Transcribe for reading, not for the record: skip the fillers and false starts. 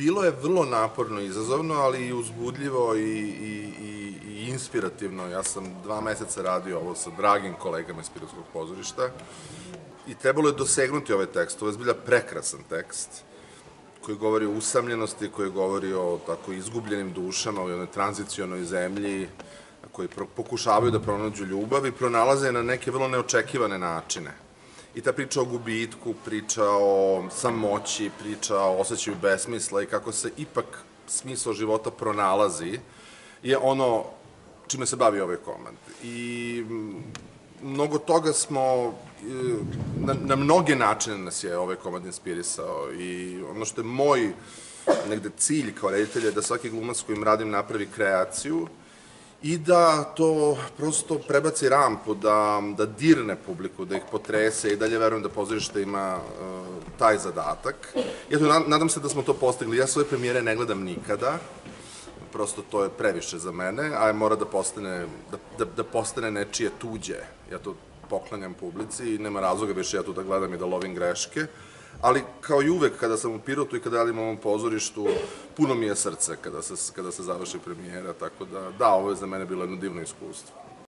Bilo je vrlo naporno i izazovno, ali i uzbudljivo i inspirativno. Ja sam 2 meseca radio ovo sa dragim kolegama iz Pirotskog pozorišta i trebalo je dosegnuti ovaj tekst. Ovo je zbilja prekrasan tekst koji govori o usamljenosti, koji govori o tako izgubljenim dušama, o jednoj tranzicionoj zemlji, koji pokušavaju da pronađu ljubav i pronalaze na neke vrlo neočekivane načine. I ta priča o gubitku, priča o samoći, priča o osjećaju besmisla i kako se ipak smisao života pronalazi, je ono čime se bavi ovaj komad. I mnogo toga smo, na mnoge načine nas je ovaj komad inspirisao i ono što je moj negde cilj kao reditelj je da svaki glumac s kojim radim napravi kreaciju i da to prosto prebaci rampu, da dirne publiku, da ih potrese i dalje verujem da pozorište ima taj zadatak. I eto, nadam se da smo to postigli. Ja svoje premijere ne gledam nikada, prosto to je previše za mene, a mora da postane nečije tuđe. Ja to poklanjam publici i nema razloga više ja tu da gledam i da lovim greške. Ali kao i uvek kada sam u Pirotu i kada radim u ovom pozorištu, puno mi je srce kada se završi premijera, tako da, ovo je za mene bilo jedno divno iskustvo.